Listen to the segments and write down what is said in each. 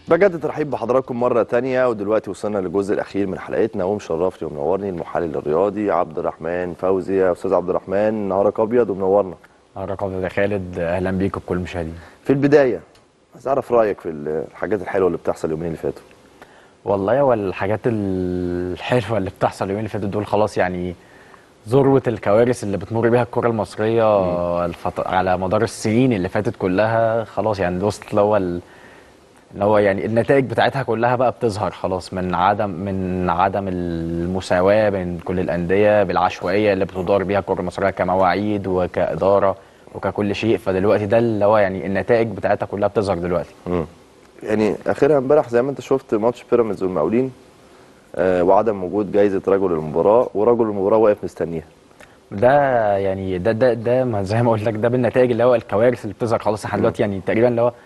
بجد ترحيب بحضراتكم مرة تانية، ودلوقتي وصلنا للجزء الأخير من حلقتنا، ومشرفني ومنورني المحلل الرياضي عبد الرحمن فوزي. يا أستاذ عبد الرحمن، نهارك أبيض ومنورنا. نهارك أبيض يا خالد، أهلا بيك وبكل المشاهدين. في البداية عايز أعرف رأيك في الحاجات الحلوة اللي بتحصل اليومين اللي فاتوا. والله هو الحاجات الحلوة اللي بتحصل اليومين اللي فاتوا دول خلاص يعني ذروة الكوارث اللي بتمر بيها الكرة المصرية على مدار السنين اللي فاتت كلها. خلاص يعني وصلت اللي هو يعني النتائج بتاعتها كلها بقى بتظهر خلاص من عدم المساواة بين كل الأندية، بالعشوائية اللي بتدار بيها الكرة المصرية كمواعيد وكإدارة وككل شيء. فدلوقتي ده اللي هو يعني النتائج بتاعتها كلها بتظهر دلوقتي. يعني اخرها امبارح زي ما انت شفت ماتش بيراميدز والمقاولين، وعدم وجود جايزة رجل المباراة، ورجل المباراة واقف مستنيها. ده يعني ده زي ما قلت لك، ده بالنتائج اللي هو الكوارث اللي بتظهر خلاص. احنا دلوقتي يعني تقريبا اللي هو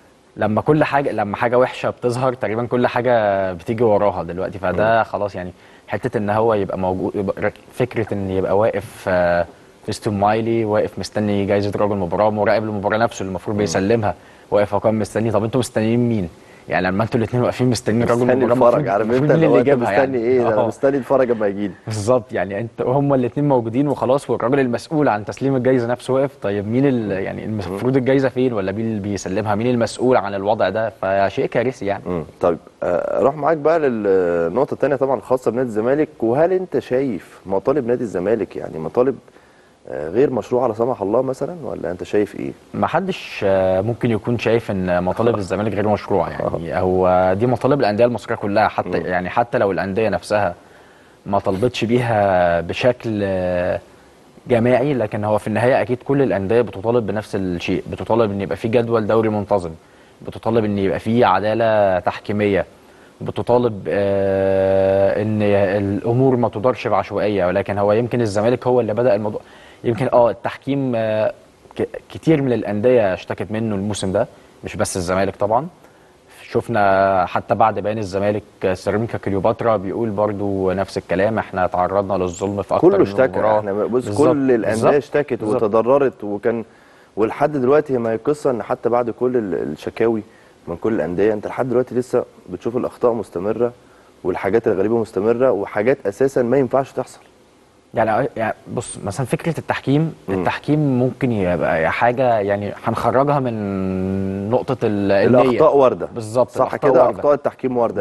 لما حاجه وحشه بتظهر تقريبا كل حاجه بتيجي وراها دلوقتي. فده خلاص يعني حته ان هو يبقى موجود، فكره ان يبقى واقف فيستون مايلي واقف مستني جايزه رجل المباراه، مراقب المباراه نفسه اللي المفروض بيسلمها واقف وكان مستني. طب انتوا مستنيين مين؟ يعني لما انتوا الاثنين واقفين مستنيين رجل المباراه، اتفرج، عارف انت مين اللي انت يجيبها مستني يعني؟ ايه؟ انا مستني اتفرج اما يجي لي. بالظبط، يعني انت هما الاثنين موجودين وخلاص، والراجل المسؤول عن تسليم الجائزه نفسه واقف. طيب مين يعني المفروض الجائزه فين، ولا مين اللي بيسلمها؟ مين المسؤول عن الوضع ده؟ فشيء كارثي يعني. طيب اروح معاك بقى للنقطه الثانيه طبعا الخاصه بنادي الزمالك. وهل انت شايف مطالب نادي الزمالك يعني مطالب غير مشروعه لا سمح الله مثلا، ولا انت شايف ايه؟ ما حدش ممكن يكون شايف ان مطالب الزمالك غير مشروعه. يعني هو دي مطالب الانديه المصريه كلها، حتى يعني حتى لو الانديه نفسها ما طلبتش بيها بشكل جماعي، لكن هو في النهايه اكيد كل الانديه بتطالب بنفس الشيء. بتطالب ان يبقى في جدول دوري منتظم، بتطالب ان يبقى في عداله تحكيميه، بتطالب ان الامور ما تدارش بعشوائيه. ولكن هو يمكن الزمالك هو اللي بدأ الموضوع. يمكن التحكيم كتير من الانديه اشتكت منه الموسم ده، مش بس الزمالك طبعا. شفنا حتى بعد بيان الزمالك سيراميكا كليوباترا بيقول برضو نفس الكلام، احنا تعرضنا للظلم في اكتر كله من اشتكى. مباراه. احنا بص كل الانديه اشتكت وتضررت، ولحد دلوقتي ما هي قصه ان حتى بعد كل الشكاوي من كل الانديه انت لحد دلوقتي لسه بتشوف الاخطاء مستمره والحاجات الغريبه مستمره، وحاجات اساسا ما ينفعش تحصل. يعني بص مثلا فكره التحكيم ممكن يبقى حاجه يعني هنخرجها من نقطه النيه. الاخطاء وارده بالظبط، صح كده، اخطاء التحكيم وارده،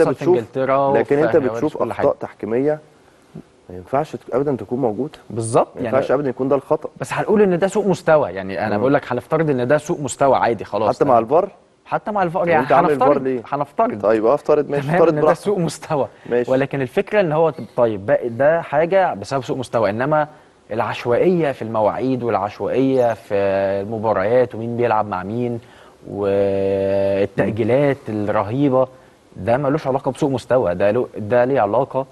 لكن انت بتشوف اخطاء تحكيميه ما ينفعش ابدا تكون موجوده. بالظبط، ما ينفعش ابدا يكون ده الخطا. بس هنقول ان ده سوء مستوى. يعني انا بقول لك هنفترض ان ده سوء مستوى عادي خلاص، حتى مع الفار. يعني انت عامل الفار ليه؟ هنفترض طيب افترض ماشي، افترض ان ده سوء مستوى ماشي. ولكن الفكره ان هو طيب ده حاجه بسبب سوء مستوى، انما العشوائيه في المواعيد والعشوائيه في المباريات ومين بيلعب مع مين والتأجيلات الرهيبه، ده ملوش علاقه بسوء مستوى. ده ليه علاقه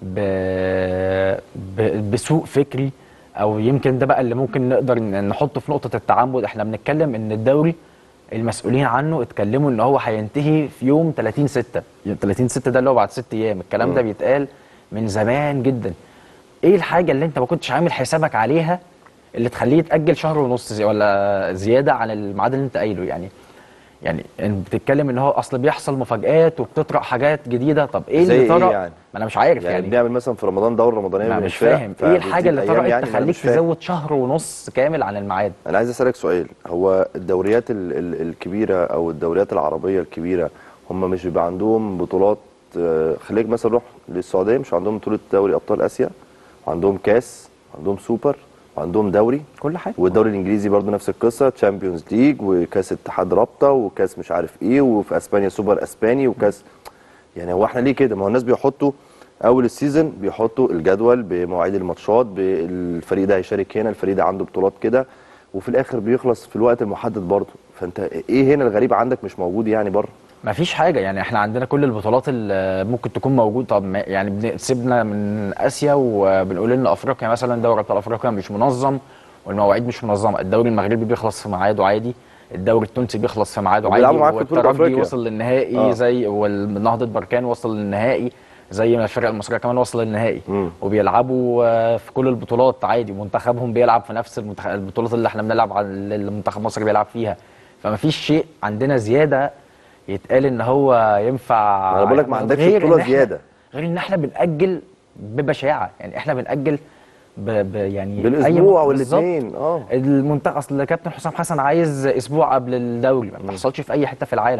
بسوء فكري، او يمكن ده بقى اللي ممكن نقدر نحطه في نقطه التعمد. احنا بنتكلم ان الدوري المسؤولين عنه اتكلموا ان هو هينتهي في يوم 30/6. 30/6 ده اللي هو بعد 6 ايام. الكلام ده بيتقال من زمان جدا. ايه الحاجه اللي انت ما كنتش عامل حسابك عليها اللي تخليه يتاجل شهر ونص ولا زياده عن الميعاد اللي انت قايله؟ يعني انت بتتكلم ان هو اصل بيحصل مفاجآت وبتطرح حاجات جديده. طب ايه اللي طرأ؟ يعني؟ ما انا مش عارف يعني بنعمل مثلا في رمضان دوره رمضانيه مش فاهم ايه الحاجه اللي طرأت يعني تخليك تزود شهر ونص كامل عن الميعاد. انا عايز اسالك سؤال، هو الدوريات الكبيره او الدوريات العربيه الكبيره هم مش بيبقى عندهم بطولات؟ خليك مثلا روح للسعوديه، مش عندهم بطوله دوري ابطال اسيا وعندهم كاس وعندهم سوبر وعندهم دوري كل حاجه. والدوري الانجليزي برضو نفس القصه، تشامبيونز ليج وكاس اتحاد رابطه وكاس مش عارف ايه، وفي اسبانيا سوبر اسباني وكاس. يعني هو احنا ليه كده؟ ما هو الناس بيحطوا اول السيزون بيحطوا الجدول بمواعيد الماتشات، بالفريق ده هيشارك هنا، الفريق ده عنده بطولات كده، وفي الاخر بيخلص في الوقت المحدد برضه. فانت ايه هنا الغريب عندك مش موجود يعني بره؟ ما فيش حاجه. يعني احنا عندنا كل البطولات اللي ممكن تكون موجود. طب يعني بنسيبنا من اسيا وبنقول ان افريقيا مثلا دوري ابطال افريقيا مش منظم والمواعيد مش منظمه. الدوري المغربي بيخلص في ميعاده عادي، الدوري التونسي بيخلص في ميعاده عادي، والترجي وصل للنهائي زي والنهضه بركان وصل للنهائي زي ما الفرق المصريه كمان وصل للنهائي. وبيلعبوا في كل البطولات عادي، منتخبهم بيلعب في نفس البطولات اللي احنا بنلعب، المنتخب مصر بيلعب فيها. فما فيش شيء عندنا زياده يتقال ان هو ينفع. انا بقول لك ما عندكش غير بطوله إن زياده. غير ان احنا بنأجل ببشاعه، يعني احنا بنأجل يعني بالاسبوع بالظبط. والاثنين. المنتخب، اصل كابتن حسام حسن عايز اسبوع قبل الدوري، ما بتحصلش في اي حته في العالم.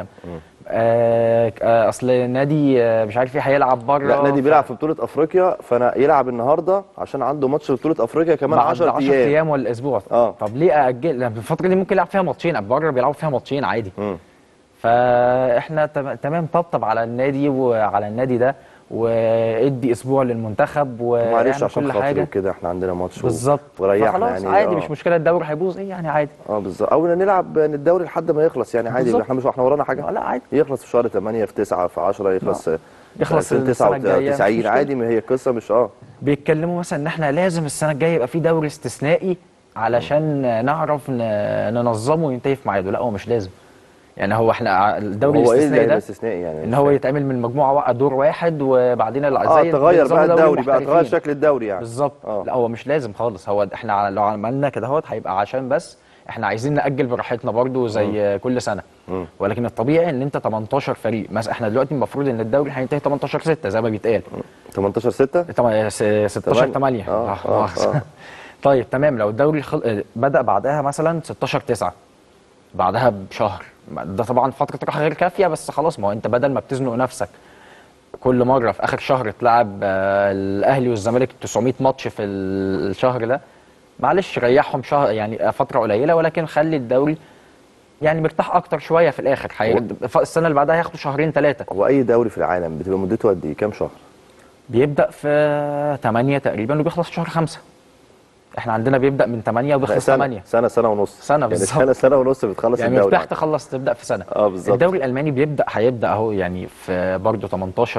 اصل نادي مش عارف ايه هيلعب بره، لا، نادي بيلعب في بطوله افريقيا، فانا يلعب النهارده عشان عنده ماتش في بطوله افريقيا كمان بعد 10 10 ايام. ايام ولا اسبوع. طب ليه اجل؟ الفتره دي ممكن يلعب فيها ماتشين، بره بيلعبوا فيها ماتشين عادي. فاحنا تمام، طبطب على النادي وعلى النادي ده، وادي اسبوع للمنتخب معلش واعمل عشان كل خاطري حاجه. وكده احنا عندنا ماتش بالظبط، وريحنا فخلاص يعني. عادي مش مشكله، الدوري هيبوظ ايه يعني، عادي. بالظبط، او نلعب الدوري لحد ما يخلص يعني عادي. بالظبط. احنا مش ورانا حاجه. لا عادي، يخلص في شهر 8، في 9، في 10، يخلص يخلص في السنه الجايه، مش 99 مشكله. عادي. ما هي قصه مش بيتكلموا مثلا ان احنا لازم السنه الجايه يبقى في دوري استثنائي علشان نعرف ننظمه وينتهي في ميعاده. لا، هو مش لازم. يعني هو احنا الدوري هو ايه الاستثنائي اللي ده استثنائي يعني؟ ان هو يتعمل من مجموعه دور واحد، وبعدين زي تغير نظام بقى دوري الدوري بقى، تغير المحترفين. شكل الدوري يعني. بالظبط. لا، هو مش لازم خالص. هو احنا لو عملنا كده هيبقى عشان بس احنا عايزين نأجل براحتنا برضو زي كل سنه. ولكن الطبيعي ان انت 18 فريق مثلا. احنا دلوقتي المفروض ان الدوري هينتهي 18/6 زي ما بيتقال. 18/6 16/8. طيب تمام، لو الدوري بدأ بعدها مثلا 16/9، بعدها بشهر، ده طبعا فتره راحه غير كافيه، بس خلاص. ما هو انت بدل ما بتزنق نفسك كل مره في اخر شهر تلعب الاهلي والزمالك 900 ماتش في الشهر ده، معلش ريحهم شهر يعني فتره قليله، ولكن خلي الدوري يعني مرتاح اكتر شويه في الاخر. السنه اللي بعدها هياخدوا شهرين 3. هو اي دوري في العالم بتبقى مدته قد ايه؟ كام شهر؟ بيبدا في 8 تقريبا وبيخلص في شهر 5. احنا عندنا بيبدا من 8 وبيخلص 8. سنه ونص. سنه بالظبط. يعني سنه ونص بتخلص يعني الدوري. مرتاح تخلص، تبدا في سنه. بالظبط. الدوري الالماني هيبدا اهو يعني في برضه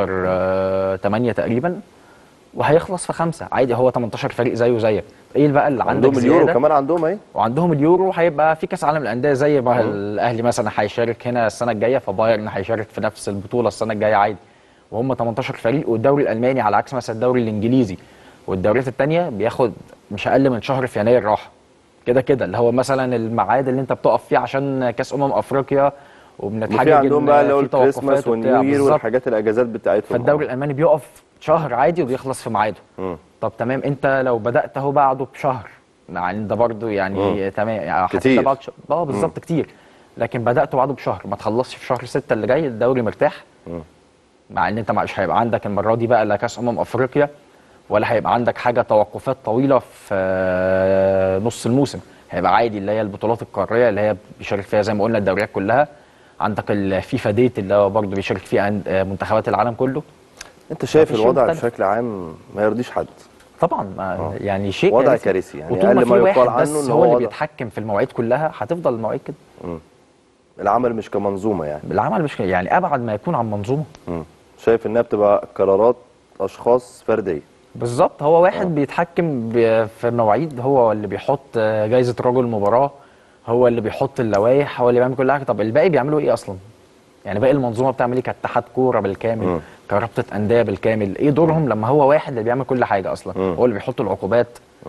18/8 تقريبا، وهيخلص في 5 عادي. هو 18 فريق زيه زيك. ايه بقى اللي عندك عندهم اليورو كمان عندهم اهي. وعندهم اليورو. هيبقى في كاس عالم الانديه زي ما الاهلي مثلا هيشارك هنا السنه الجايه، فبايرن هيشارك في نفس البطوله السنه الجايه عادي. وهم 18 فريق. والدوري الالماني على عكس مثلا الدوري الانجليزي والدوريات الثانيه بياخد مش اقل من شهر في يناير راحه كده كده، اللي هو مثلا الميعاد اللي انت بتقف فيه عشان كاس افريقيا، وبنتحجج عندهم بقى اللي هو في الكريسماس توقفات والنيو يير والحاجات الاجازات بتاعتهم. فالدوري الالماني بيقف شهر عادي وبيخلص في ميعاده. طب تمام، انت لو بدات اهو بعده بشهر، يعني ده برضو يعني تمام، يعني كتير. بالظبط كتير. لكن بدات بعده بشهر، ما تخلصش في شهر 6 اللي جاي الدوري مرتاح. مع ان انت مش هيبقى عندك المره دي بقى لا كاس افريقيا، ولا هيبقى عندك حاجه توقفات طويله في نص الموسم. هيبقى عادي اللي هي البطولات القاريه اللي هي بيشارك فيها زي ما قلنا الدوريات كلها. عندك الفيفا ديت اللي هو برضه بيشارك فيها منتخبات العالم كله. انت شايف الوضع بشكل عام ما يرضيش حد طبعا. يعني شيء وضع كارثي يعني. وطول ما في واحد بس ان هو اللي بيتحكم في المواعيد كلها هتفضل المواعيد كده. العمل مش كمنظومه يعني. العمل مش يعني ابعد ما يكون عن منظومه. شايف انها بتبقى قرارات اشخاص فرديه. بالظبط. هو واحد بيتحكم في المواعيد، هو اللي بيحط جايزه رجل المباراه، هو اللي بيحط اللوائح، هو اللي بيعمل كل حاجه. طب الباقي بيعملوا ايه اصلا؟ يعني باقي المنظومه بتعمل ايه؟ كاتحاد كوره بالكامل، كرابطه انديه بالكامل، ايه دورهم لما هو واحد اللي بيعمل كل حاجه اصلا؟ هو اللي بيحط العقوبات.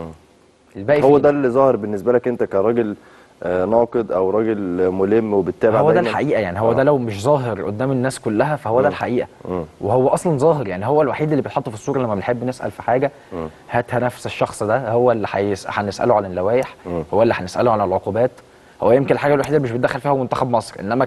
الباقي هو ده اللي ظاهر بالنسبه لك انت كراجل ناقد او راجل ملم وبتتابع. هو ده الحقيقه يعني. هو ده لو مش ظاهر قدام الناس كلها فهو ده الحقيقه. وهو اصلا ظاهر يعني. هو الوحيد اللي بيتحط في الصوره لما بنحب نسال في حاجه. هاتها نفس الشخص ده هو اللي هنساله عن اللوائح، هو اللي هنساله عن العقوبات. هو يمكن الحاجه الوحيده اللي مش بيتدخل فيها هو منتخب مصر، انما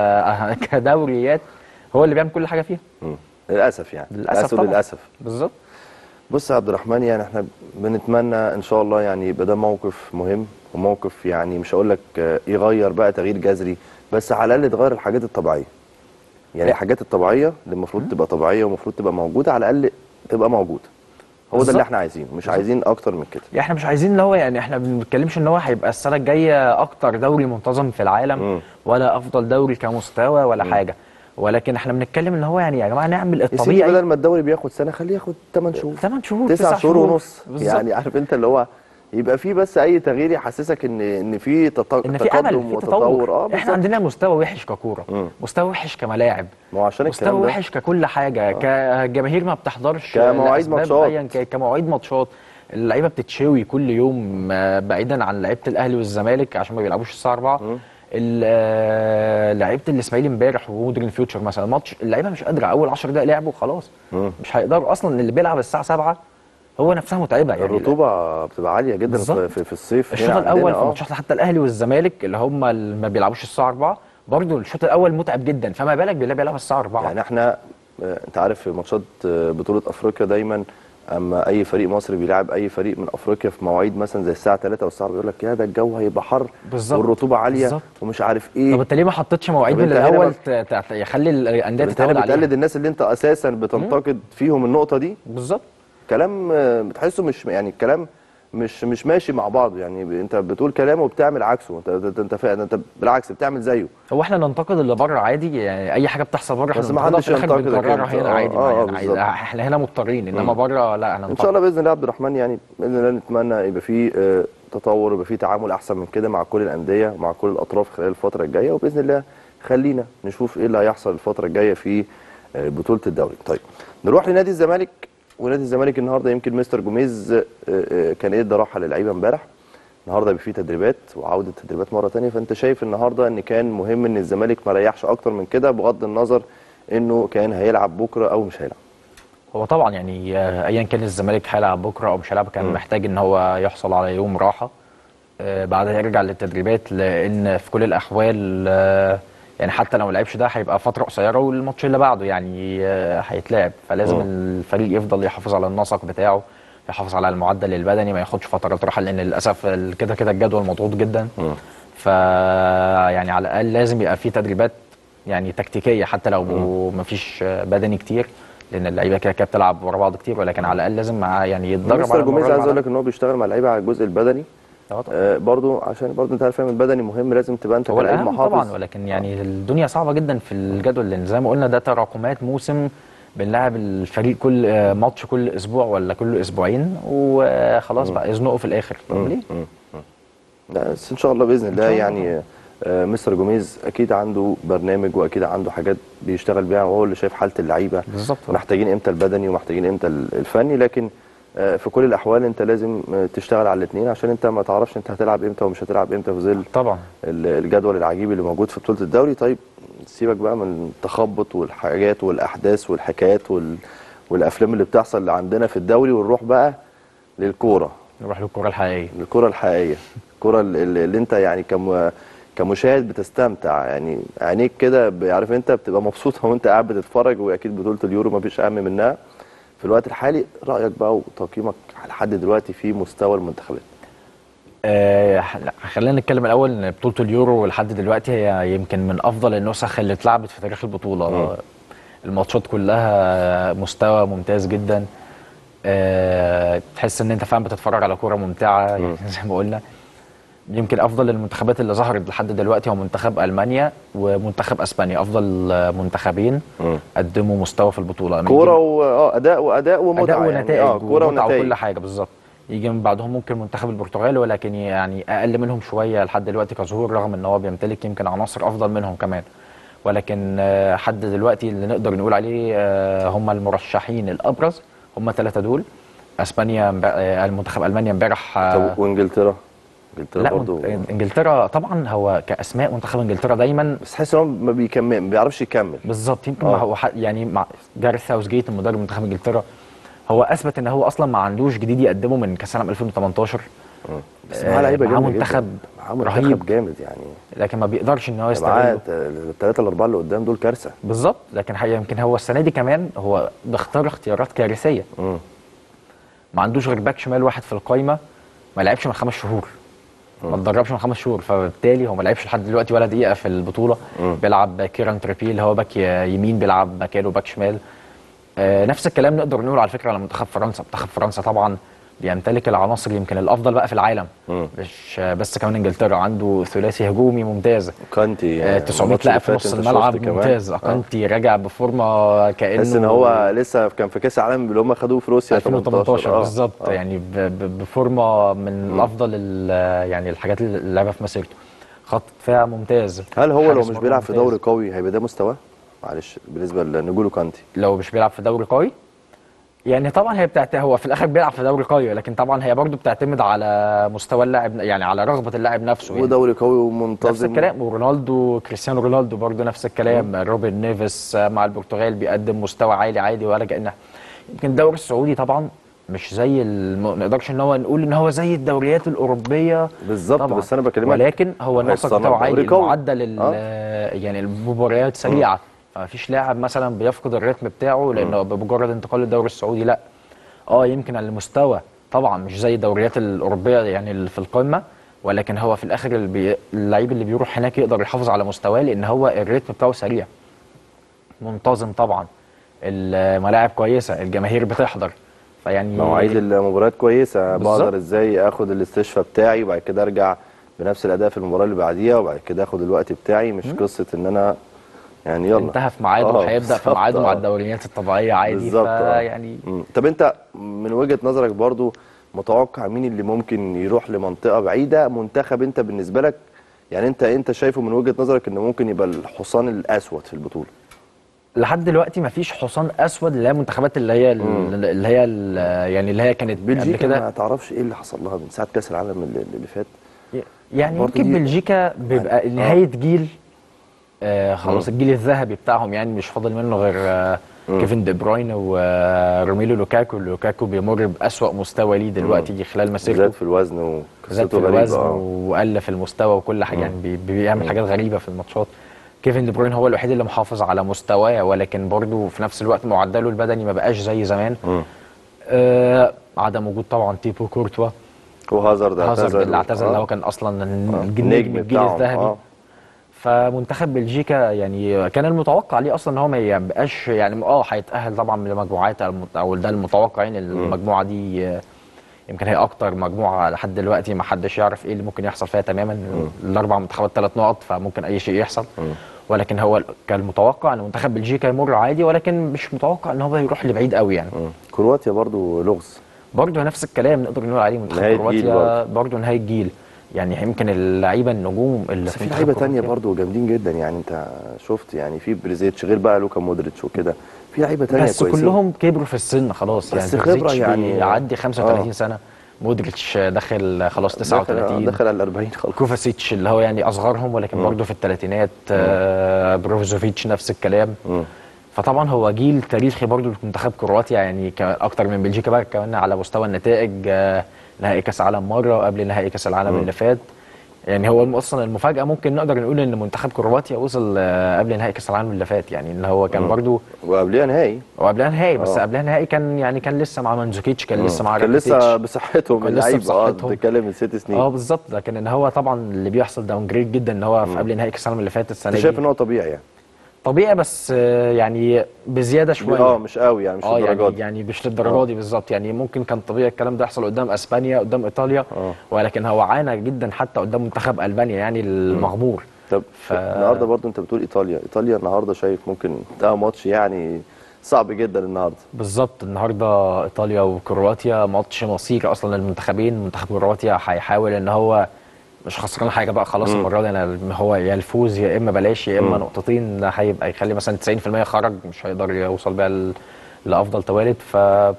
كدوريات هو اللي بيعمل كل حاجه فيها. للاسف يعني. للاسف. بالظبط. بص يا عبد الرحمن، يعني احنا بنتمنى ان شاء الله يعني يبقى ده موقف مهم، وموقف يعني مش هقول لك يغير بقى تغيير جذري، بس على الاقل تغير الحاجات الطبيعيه. يعني الحاجات الطبيعيه اللي المفروض تبقى طبيعيه ومفروض تبقى موجوده على الاقل تبقى موجوده. هو ده اللي احنا عايزينه، مش عايزين اكتر من كده. يعني احنا مش عايزين اللي هو يعني احنا ما بنتكلمش ان هو هيبقى السنه الجايه اكتر دوري منتظم في العالم ولا افضل دوري كمستوى ولا حاجه، ولكن احنا بنتكلم ان هو يعني يا جماعه نعمل الطبيعي. بدل ما الدوري بياخد سنه خليه ياخد 8 شهور 9 شهور ونص. بالزبط. يعني عارف انت اللي هو يبقى في بس اي تغيير يحسسك ان في تقدم وتطور. احنا عندنا مستوى وحش ككوره، مستوى وحش كملاعب، ما هو عشان مستوى وحش ككل حاجه، كجماهير ما بتحضرش، كمواعيد ماتشات، كمواعيد ماتشات. اللعيبه بتتشوي كل يوم بعيدا عن لعيبه الاهلي والزمالك عشان ما بيلعبوش الساعه 4. لعيبه الاسماعيلي امبارح ومودرن فيوتشر مثلا، ماتش اللعيبه مش قادره، اول 10 دقائق لعبوا خلاص مش هيقدروا اصلا. اللي بيلعب الساعه 7 هو نفسها متعبه يعني. الرطوبه بتبقى عاليه جدا في الصيف الشوط هنا الاول عندنا. في ماتشات حتى الاهلي والزمالك اللي هم اللي ما بيلعبوش الساعه 4 برضه الشوط الاول متعب جدا، فما بالك باللي بيلعب الساعه 4. يعني احنا انت عارف في ماتشات بطوله افريقيا دايما اما اي فريق مصري بيلعب اي فريق من افريقيا في مواعيد مثلا زي الساعه 3 والساعه بيقول لك يا ده الجو هيبقى حر بالظبط والرطوبه عاليه بالظبط. ومش عارف ايه. طب انت ليه ما حطيتش مواعيد طب من انت هنا الاول يخلي الانديه انت هنا تتعود عليها؟ بتقلد الناس اللي انت اساسا بتنتقد فيهم النقطه دي. بالظبط. كلام بتحسه مش يعني الكلام مش ماشي مع بعض. يعني انت بتقول كلام وبتعمل عكسه. انت بالعكس بتعمل زيه. هو احنا ننتقد اللي بره عادي يعني، اي حاجه بتحصل بره احنا بس ما بننتقدها حدش في الاخر ينتقدك بنكررها انت. هنا عادي. ما يعني بالظبط. احنا هنا مضطرين، انما بره لا احنا ان شاء الله باذن الله عبد الرحمن، يعني باذن الله نتمنى يبقى في تطور ويبقى في تعامل احسن من كده مع كل الانديه ومع كل الاطراف خلال الفتره الجايه، وباذن الله خلينا نشوف ايه اللي هيحصل الفتره الجايه في بطوله الدوري. طيب نروح لنادي الزمالك. ونادي الزمالك النهارده يمكن مستر جوميز كان ادى راحه للعيبه امبارح. النهارده بيبقى في تدريبات وعوده تدريبات مره ثانيه. فانت شايف النهارده ان كان مهم ان الزمالك ما ريحش اكتر من كده بغض النظر انه كان هيلعب بكره او مش هيلعب؟ هو طبعا يعني ايا كان الزمالك هيلعب بكره او مش هيلعب كان محتاج ان هو يحصل على يوم راحه بعدها يرجع للتدريبات، لان في كل الاحوال يعني حتى لو ما لعبش ده هيبقى فتره قصيره والماتش اللي بعده يعني هيتلعب، فلازم الفريق يفضل يحافظ على النسق بتاعه، يحافظ على المعدل البدني، ما ياخدش فترات راحه، لان للاسف كده كده الجدول مضغوط جدا. ف يعني على الاقل لازم يبقى في تدريبات يعني تكتيكيه حتى لو ما فيش بدني كتير، لان اللعيبه كده كده بتلعب ورا بعض كتير، ولكن على الاقل لازم يعني يتدرب مستر على جوميز المباراه عايز اللي اقول لك ان هو بيشتغل مع اللعيبه على الجزء البدني برضو، عشان برضو انت عارف فاهم البدني مهم، لازم تبقى انت هو كلاعب الاهم محافظ طبعا، ولكن يعني الدنيا صعبه جدا في الجدول، لان زي ما قلنا ده تراكمات موسم، بنلعب الفريق كل ماتش كل اسبوع ولا كل اسبوعين وخلاص بقى يزنقوا في الاخر. طب ليه؟ لا بس ان شاء الله باذن الله يعني مستر جوميز اكيد عنده برنامج واكيد عنده حاجات بيشتغل بيها، وهو اللي شايف حاله اللعيبه بالظبط، محتاجين امتى البدني ومحتاجين امتى الفني. لكن في كل الاحوال انت لازم تشتغل على الاثنين، عشان انت ما تعرفش انت هتلعب امتى ومش هتلعب امتى في ظل طبعا الجدول العجيب اللي موجود في بطوله الدوري. طيب سيبك بقى من التخبط والحاجات والاحداث والحكايات والافلام اللي بتحصل اللي عندنا في الدوري، ونروح بقى للكوره. نروح للكوره الحقيقيه. الكوره الحقيقيه، الكوره اللي انت يعني كمشاهد بتستمتع، يعني عينيك كده عارف انت بتبقى مبسوطه وانت قاعد بتتفرج. واكيد بطوله اليورو ما فيش اهم منها في الوقت الحالي. رايك بقى وتقييمك لحد دلوقتي في مستوى المنتخبات؟ خلينا نتكلم الاول ان بطوله اليورو لحد دلوقتي هي يمكن من افضل النسخ اللي اتلعبت في تاريخ البطوله. الماتشات كلها مستوى ممتاز جدا. تحس ان انت فعلا بتتفرج على كوره ممتعه يعني زي ما قلنا. يمكن افضل المنتخبات اللي ظهرت لحد دلوقتي هو منتخب المانيا ومنتخب اسبانيا، افضل منتخبين قدموا مستوى في البطوله، كوره واداء ومتعه، اداء ونتائج يعني كوره ونتائج وكل حاجه بالظبط. يجي من بعدهم ممكن منتخب البرتغال، ولكن يعني اقل منهم شويه لحد دلوقتي كظهور، رغم ان هو بيمتلك يمكن عناصر افضل منهم كمان. ولكن حد دلوقتي اللي نقدر نقول عليه هم المرشحين الابرز هم ثلاثه دول. اسبانيا، المنتخب المانيا امبارح. طب وانجلترا؟ لا برضو انجلترا طبعا هو كاسماء منتخب انجلترا دايما، بس تحس ان هو ما بيعرفش يكمل بالظبط. يمكن هو يعني مع جاريث ساوثجيت المدرب منتخب انجلترا هو اثبت ان هو اصلا ما عندوش جديد يقدمه من كاس العالم 2018. بس معاه لعيبه جامده، منتخب رهيب جامد يعني، لكن ما بيقدرش ان هو يستغله. معاه الثلاثه الاربعه اللي قدام دول كارثه بالظبط. لكن يمكن هو السنه دي كمان هو بيختار اختيارات كارثيه. ما عندوش غير باك شمال واحد في القايمه ما لعبش من 5 شهور، ما اتدربش من 5 شهور، فبالتالي هو ما لعبش لحد دلوقتي ولا دقيقه في البطوله. بيلعب كيران تريبي اللي هو باك يمين بيلعب مكانه باك شمال. نفس الكلام نقدر نقول على فكره على منتخب فرنسا. منتخب فرنسا طبعا بيمتلك العناصر يمكن الافضل بقى في العالم، مش بس كمان انجلترا، عنده ثلاثي هجومي ممتاز. كانتي 900 لاعب في نص الملعب ممتاز. كانتي راجع بفورمه كانه تحس ان هو لسه كان في كاس العالم اللي هم خدوه في روسيا 2018 بالظبط. يعني بفورمه من الافضل يعني الحاجات اللي لعبها في مسيرته. خط دفاع ممتاز. هل هو لو مش بيلعب في دوري قوي هيبقى ده مستواه؟ معلش بالنسبه لنجولو كانتي، لو مش بيلعب في دوري قوي يعني طبعا هي هو في الاخر بيلعب في دوري قوي، لكن طبعا هي برضو بتعتمد على مستوى اللاعب، يعني على رغبه اللاعب نفسه يعني. ودوري قوي نفس ومنتظم. الكلام، ورونالدو كريستيانو رونالدو برضو نفس الكلام. روبن نيفيس مع البرتغال بيقدم مستوى عالي عادي ولا كأنه. يمكن الدوري السعودي طبعا مش زي ما نقدرش ان هو نقول ان هو زي الدوريات الاوروبيه بالظبط، طبعا، بس انا بكلمك ولكن هو النسق هيتصنف بتاعه عالي، دوري قوي. المعدل يعني المباريات سريعه، فمفيش لاعب مثلا بيفقد الريتم بتاعه لانه بمجرد انتقال للدوري السعودي، لا. يمكن المستوى طبعا مش زي الدوريات الاوروبيه يعني اللي في القمه، ولكن هو في الاخر اللعيب اللي بيروح هناك يقدر يحافظ على مستواه، لان هو الريتم بتاعه سريع منتظم طبعا، الملاعب كويسه، الجماهير بتحضر، فيعني مواعيد المباريات كويسه، بالظبط. بقدر ازاي اخد الاستشفاء بتاعي وبعد كده ارجع بنفس الاداء في المباراه اللي بعديها، وبعد كده اخد الوقت بتاعي، مش قصه ان انا يعني يلا انتهى في ميعاده وهيبدا في بالظبط. ميعاده مع الدوريات الطبيعيه عادي، بالظبط. فيعني طب انت من وجهه نظرك برضو متوقع مين اللي ممكن يروح لمنطقه بعيده منتخب انت بالنسبه لك؟ يعني انت شايفه من وجهه نظرك انه ممكن يبقى الحصان الاسود في البطوله؟ لحد دلوقتي ما فيش حصان اسود، اللي هي المنتخبات يعني اللي هي كانت قبل بلجيكا كده. ما تعرفش ايه اللي حصل لها من ساعه كاس العالم اللي فات. يعني برضو يمكن دي بلجيكا بيبقى يعني نهايه جيل، خلاص الجيل الذهبي بتاعهم، يعني مش فاضل منه غير كيفن دي بروين وروميلو لوكاكو. لوكاكو بيمر بأسوأ مستوى ليه دلوقتي خلال مسيرته، زاد في الوزن زاد في وقصته الوزن غريبه. وقل في المستوى وكل حاجه، يعني بيعمل حاجات غريبه في الماتشات. كيفن دي بروين هو الوحيد اللي محافظ على مستواه، ولكن برضه في نفس الوقت معدله البدني ما بقاش زي زمان. عدم وجود طبعا تيبو كورتوا، وهازارد اللي اعتزل، اللي هو كان اصلا النجم النجم الجيل بتاعهم. الذهبي. فمنتخب بلجيكا يعني كان المتوقع ليه اصلا ان هو ما يبقاش، يعني هيتاهل طبعا لمجموعات، او ده المتوقع، يعني المجموعه دي يمكن هي اكتر مجموعه لحد دلوقتي ما حدش يعرف ايه اللي ممكن يحصل فيها تماما. الاربع منتخبات 3 نقط، فممكن اي شيء يحصل. ولكن هو كان المتوقع ان منتخب بلجيكا يمر عادي، ولكن مش متوقع ان هو يروح لبعيد قوي يعني. كرواتيا برضو لغز، برضه نفس الكلام نقدر نقول عليه، منتخب كرواتيا برضه نهايه الجيل. يعني يمكن اللعيبه النجوم اللي بس في لعيبه تانية برضو جامدين جدا، يعني انت شفت يعني في بريزيتش غير بقى لوكا مودريتش وكده، في لعيبه تانية بس كويسين كلهم كبروا في السن خلاص، بس يعني خبره يعني بيعدي 35 سنة. مودريتش داخل خلاص 39، داخل على 40 خلاص. كوفاسيتش اللي هو يعني اصغرهم ولكن برضه في الثلاثينات، بروفوزوفيتش نفس الكلام. فطبعا هو جيل تاريخي برضه لمنتخب كرواتيا، يعني اكتر من بلجيكا بقى كمان على مستوى النتائج. نهائي كاس عالم مره، وقبل نهائي كاس العالم اللي فات. يعني هو اصلا المفاجاه ممكن نقدر نقول ان منتخب كرواتيا وصل قبل نهائي كاس العالم اللي فات، يعني اللي هو كان برضه وقبلها نهائي. بس قبلها نهائي كان لسه مع مانزوكيتش، كان لسه مع كان لسه بصحتهم اللعيبه، بتتكلم من 6 سنين. بالظبط. لكن ان هو طبعا اللي بيحصل داون جريد جدا، ان هو في قبل نهائي كاس العالم اللي فات السنه دي. شايف ان هو طبيعي يعني؟ طبيعي، بس يعني بزياده شويه. مش قوي يعني، مش للدرجه دي. يعني مش للدرجه دي بالظبط. يعني ممكن كان طبيعي الكلام ده يحصل قدام اسبانيا، قدام ايطاليا، ولكن هو عانى جدا حتى قدام منتخب البانيا يعني المغمور. طب النهارده برضو انت بتقول ايطاليا النهارده، شايف ممكن ده ماتش يعني صعب جدا النهارده؟ بالظبط، النهارده ايطاليا وكرواتيا ماتش مصيري اصلا للمنتخبين. منتخب كرواتيا هيحاول ان هو مش خسران حاجه بقى خلاص المره دي، هو يا الفوز يا اما بلاش يا اما نقطتين، ده هيبقى يخلي مثلا 90% خرج، مش هيقدر يوصل بقى لافضل توالد. ف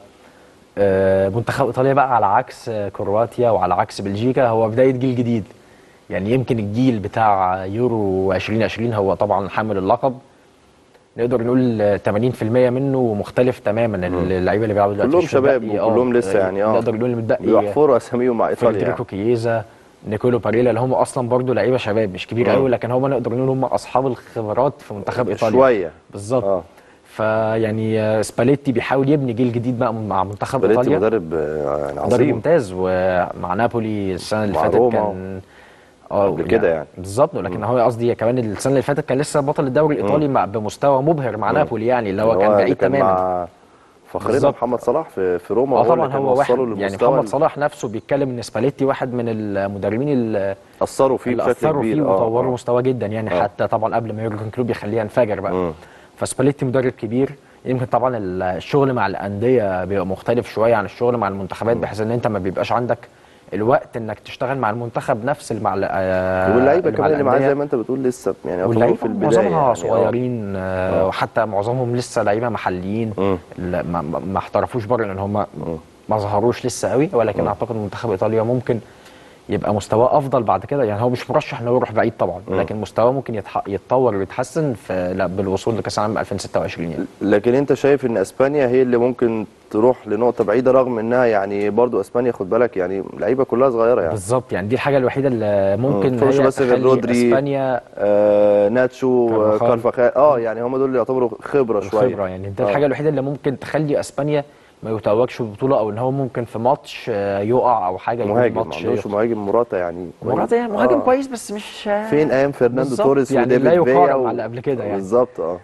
منتخب ايطاليا بقى على عكس كرواتيا وعلى عكس بلجيكا هو بدايه جيل جديد. يعني يمكن الجيل بتاع يورو 2020 هو طبعا حامل اللقب، نقدر نقول 80% منه مختلف تماما. اللعيبه اللي بيلعبوا دلوقتي كلهم شباب وكلهم لسه يعني نقدر نقول المتبقي بيحفروا اساميهم مع ايطاليا، فيدريكو كييزا، نيكولو باريلا، اللي هم اصلا برضو لعيبه شباب مش كبير قوي، لكن هم نقدر نقول هم اصحاب الخبرات في منتخب ايطاليا شويه بالظبط. فيعني سباليتي بيحاول يبني جيل جديد بقى مع منتخب ايطاليا. مدرب يعني عظيم، مدرب ممتاز، ومع نابولي السنه اللي فاتت كان قبل كده يعني بالظبط. لكن هو قصدي كمان السنه اللي فاتت كان لسه بطل الدوري الايطالي بمستوى مبهر مع نابولي، يعني اللي هو كان بعيد تماما. فخرنا محمد صلاح في روما، طبعا هو واحد يعني محمد صلاح نفسه بيتكلم ان سباليتي واحد من المدربين اللي اثروا فيه بشكل كبير وطوروا مستواه جدا يعني. حتى طبعا قبل ما يورجن كلوب يخليه ينفجر بقى. فسباليتي مدرب كبير. يمكن طبعا الشغل مع الانديه بيبقى مختلف شويه عن الشغل مع المنتخبات، بحيث ان انت ما بيبقاش عندك الوقت انك تشتغل مع المنتخب نفس واللعيبه كمان اللي معاه زي ما انت بتقول لسه يعني يعتبروا في البدايه معظمها يعني صغيرين، وحتى معظمهم لسه لعيبه محليين ما احترفوش بره، لان هم ما ظهروش لسه قوي. ولكن اعتقد منتخب ايطاليا ممكن يبقى مستواه افضل بعد كده. يعني هو مش مرشح انه يروح بعيد طبعا، لكن مستواه ممكن يتطور ويتحسن بالوصول لكاس العالم 2026 يعني. لكن انت شايف ان اسبانيا هي اللي ممكن تروح لنقطه بعيده، رغم انها يعني برضو اسبانيا خد بالك يعني لعيبه كلها صغيره يعني. بالظبط، يعني دي الحاجه الوحيده اللي ممكن هي بس غير تخلي رودري، اسبانيا ناتشو، كارفاخال، يعني هم دول اللي يعتبروا خبره شويه. الخبره يعني دي الحاجه الوحيده اللي ممكن تخلي اسبانيا ما يتوجش ببطوله، او ان هو ممكن في ماتش يقع او حاجه. مهاجم، يكون ما ماتش عندوش مهاجم موراتا يعني موراتا يعني مهاجم كويس، بس مش فين ايام فرناندو توريس يعني لا وديفيد فيا يقارن مع اللي قبل كده يعني. بالظبط.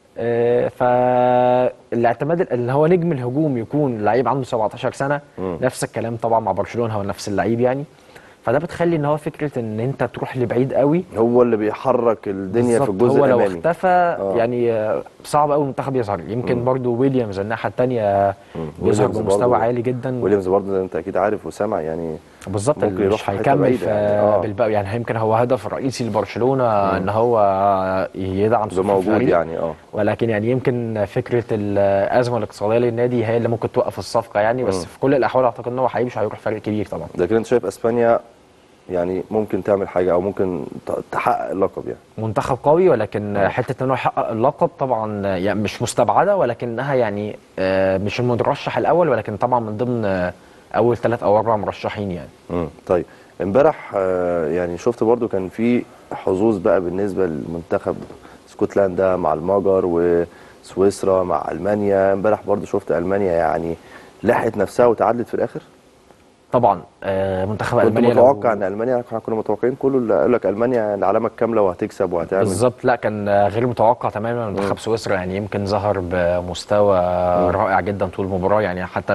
فالاعتماد اللي هو نجم الهجوم يكون لعيب عنده 17 سنه، نفس الكلام طبعا مع برشلونه، هو نفس اللعيب يعني. فده بتخلي ان هو فكره ان انت تروح لبعيد قوي، هو اللي بيحرك الدنيا في الجزء هو الامامي. لو اختفى يعني صعب قوي المنتخب يظهر. يمكن برضو ويليامز الناحيه الثانيه بيظهر بمستوى عالي جدا. ويليامز برضو انت اكيد عارف وسامع يعني بالظبط، ممكن يروح مش هيكمل في يعني. بالباقي يعني. يمكن هو هدف رئيسي لبرشلونه ان هو يدعم صفوف موجود الفريق يعني. ولكن يعني يمكن فكره الازمه الاقتصاديه للنادي هي اللي ممكن توقف الصفقه يعني. بس في كل الاحوال اعتقد ان هو مش هيروح فريق كبير طبعا. لكن انت شايف اسبانيا يعني ممكن تعمل حاجه او ممكن تحقق اللقب يعني. منتخب قوي، ولكن حته انه يحقق اللقب طبعا يعني مش مستبعده، ولكنها يعني مش المرشح الاول، ولكن طبعا من ضمن اول 3 أو 4 مرشحين يعني. طيب امبارح يعني شفت برضو كان في حظوظ بقى بالنسبه للمنتخب، اسكتلندا مع المجر وسويسرا مع المانيا. امبارح برضو شفت المانيا يعني لحقت نفسها وتعادلت في الاخر. طبعا منتخب المانيا كنت متوقع ان المانيا، احنا كنا متوقعين كله اللي قال لك المانيا العلامه الكامله وهتكسب وهتعمل بالظبط. لا، كان غير متوقع تماما. منتخب سويسرا يعني يمكن ظهر بمستوى رائع جدا طول المباراه يعني. حتى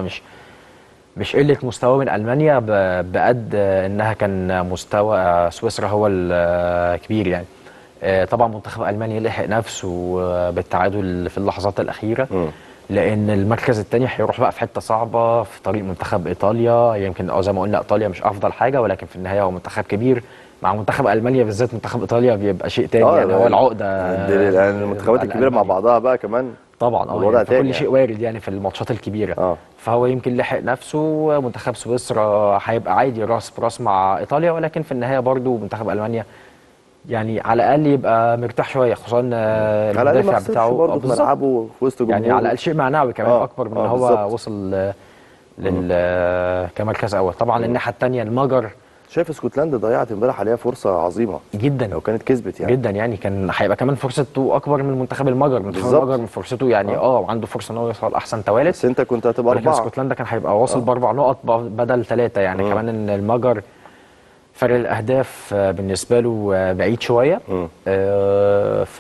مش قله مستوى من المانيا بقد انها كان مستوى سويسرا هو الكبير يعني. طبعا منتخب المانيا لحق نفسه بالتعادل في اللحظات الاخيره، لان المركز الثاني هيروح بقى في حته صعبه في طريق منتخب ايطاليا. يمكن زي ما قلنا ايطاليا مش افضل حاجه، ولكن في النهايه هو منتخب كبير. مع منتخب المانيا بالذات منتخب ايطاليا بيبقى شيء تاني يعني. هو العقده المنتخبات الكبيره مع بعضها بقى كمان طبعا يعني فكل شيء وارد يعني في الماتشات الكبيره. فهو يمكن لحق نفسه. منتخب سويسرا هيبقى عادي راس براس مع ايطاليا، ولكن في النهايه برضو منتخب المانيا يعني على الاقل يبقى مرتاح شويه، خصوصا المدافع بتاعه برضه في ملعبه في وسط جمهوره يعني. على الاقل شيء معنوي كمان اكبر من ان هو بالزبط. وصل كمركز اول. طبعا الناحيه الثانيه المجر، شايف اسكتلندا ضيعت امبارح عليها فرصه عظيمه جدا لو كانت كسبت يعني جدا يعني. كان هيبقى كمان فرصته اكبر من منتخب المجر. منتخب المجر من فرصته يعني عنده فرصه ان هو يوصل احسن توالت، بس انت كنت هتبقى 4. اسكتلندا كان هيبقى واصل ب4 نقط بدل 3 يعني. كمان ان المجر فرق الاهداف بالنسبه له بعيد شويه. ف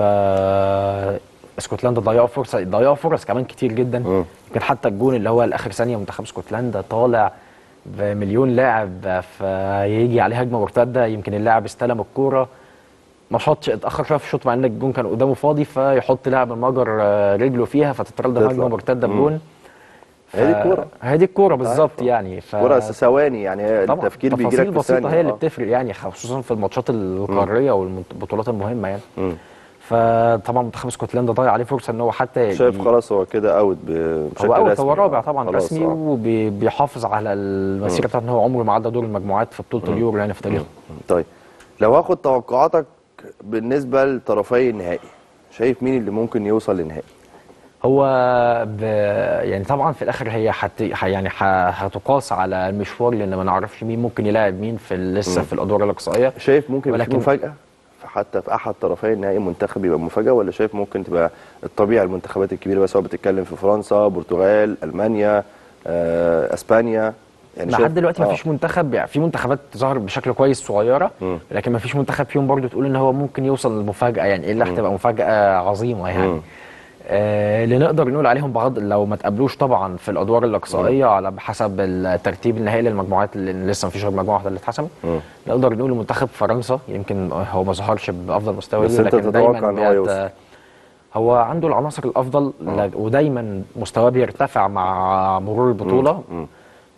اسكتلندا ضيعوا فرص كمان كتير جدا. يمكن حتى الجون اللي هو الاخر ثانيه منتخب اسكتلندا طالع بمليون لاعب، فيجي عليه هجمه مرتده. يمكن اللاعب استلم الكوره ما شاطش، اتاخر شويه في الشوط مع ان الجون كان قدامه فاضي، فيحط لاعب المجر رجله فيها فتترد هجمه مرتده بجون. هي دي الكوره بالظبط يعني. كوره ثواني يعني. التفكير بيجي لك في بسيطه هي اللي بتفرق يعني، خصوصا في الماتشات القاريه والبطولات المهمه يعني. فطبعا منتخب اسكتلندا ضيع عليه فرصه ان هو حتى شايف خلاص هو كده اوت بشكل رسمي. هو رابع طبعا رسمي، وبيحافظ على المسيره بتاعته ان هو عمره ما عدى دور المجموعات في بطوله اليورو يعني في تاريخه. طيب لو هاخد توقعاتك بالنسبه لطرفي النهائي، شايف مين اللي ممكن يوصل للنهائي؟ هو يعني طبعا في الاخر هي يعني هتقاس على المشوار، لان ما نعرفش مين ممكن يلاعب مين في لسه في الادوار الاقصائيه. شايف ممكن يبقى في مفاجاه حتى في احد طرفي النهائي منتخب يبقى مفاجاه، ولا شايف ممكن تبقى الطبيعي المنتخبات الكبيره بس؟ هو بتتكلم في فرنسا، برتغال، المانيا، اسبانيا يعني. لحد دلوقتي ما فيش منتخب يعني. في منتخبات ظهرت بشكل كويس صغيره، لكن ما فيش منتخب فيهم برضو تقول ان هو ممكن يوصل للمفاجاه يعني. الا هتبقى مفاجاه عظيمه يعني. اللي نقدر نقول عليهم بغض لو ما تقابلوش طبعا في الادوار الاقصائيه على حسب الترتيب النهائي للمجموعات اللي لسه ما فيش غير مجموعه واحده اللي اتحسمت. نقدر نقول منتخب فرنسا يمكن هو ما ظهرش بافضل مستوى، لكن دايما هو عنده العناصر الافضل ودايما مستواه بيرتفع مع مرور البطوله.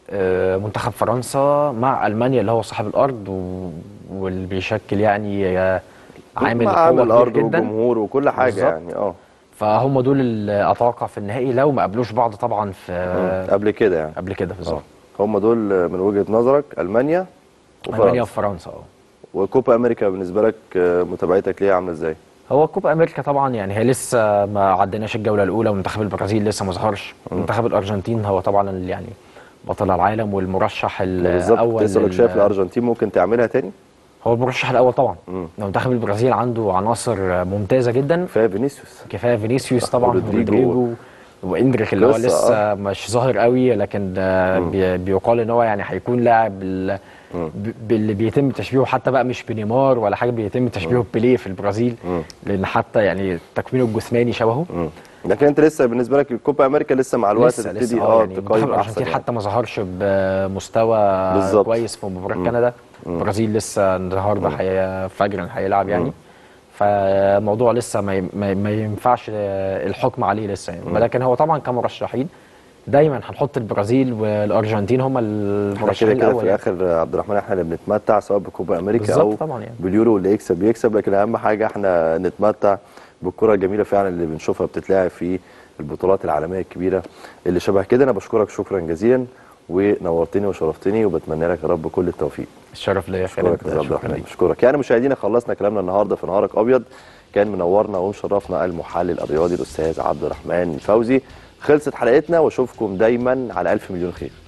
منتخب فرنسا مع المانيا اللي هو صاحب الارض واللي بيشكل يعني عامل مع قوه عامل كبير ارض جدا. وجمهور وكل حاجه بالظبط. يعني فهم دول اللي اتوقع في النهائي لو ما قابلوش بعض طبعا في قبل كده يعني. قبل كده بالظبط. هم دول من وجهه نظرك المانيا المانيا وفرنسا. وفرنسا. وكوبا امريكا بالنسبه لك متابعتك ليها عامله ازاي؟ هو كوبا امريكا طبعا يعني هي لسه ما عديناش الجوله الاولى، ومنتخب البرازيل لسه ما ظهرش. منتخب الارجنتين هو طبعا يعني بطل العالم والمرشح بالظبط، كنت الاول لسه لك شايف الارجنتين ممكن تعملها تاني؟ هو المرشح الاول طبعا. منتخب البرازيل عنده عناصر ممتازه جدا، كفايه فينيسيوس. كفايه فينيسيوس طبعا ورودريجو. واندريك اللي هو قصة، لسه مش ظاهر قوي، لكن بيقال ان هو يعني هيكون لاعب اللي بيتم تشبيهه حتى بقى مش بنيمار ولا حاجه، بيتم تشبيهه ببيليه في البرازيل، لان حتى يعني تكوينه الجسماني شبهه. لكن انت لسه بالنسبه لك الكوبا امريكا لسه مع الوقت لسه تبتدي يعني منتخب تقيم احسن الارجنتين يعني. حتى ما ظهرش بمستوى بالظبط. كويس في مباراه كندا. البرازيل لسه النهارده فجرا هيلعب يعني. فالموضوع لسه ما ينفعش الحكم عليه لسه يعني. ولكن هو طبعا كمرشحين دايما هنحط البرازيل والارجنتين هم احنا المرشحين كده الاول في يعني. الاخر عبد الرحمن احنا اللي بنتمتع سواء بكوبا امريكا او بالظبط طبعا يعني. باليورو، اللي يكسب يكسب، لكن اهم حاجه احنا نتمتع بالكره الجميله فعلا اللي بنشوفها بتتلعب في البطولات العالميه الكبيره اللي شبه كده. انا بشكرك شكرا جزيلا ونورتني وشرفتني، وبتمنى لك يا رب كل التوفيق. الشرف ليا يا اشكرك خالد. يا عبد الرحمن، اشكرك. يعني مشاهدينا خلصنا كلامنا النهارده في نهارك ابيض، كان منورنا ومشرفنا المحلل الرياضي الاستاذ عبد الرحمن الفوزي. خلصت حلقتنا واشوفكم دايما على الف مليون خير.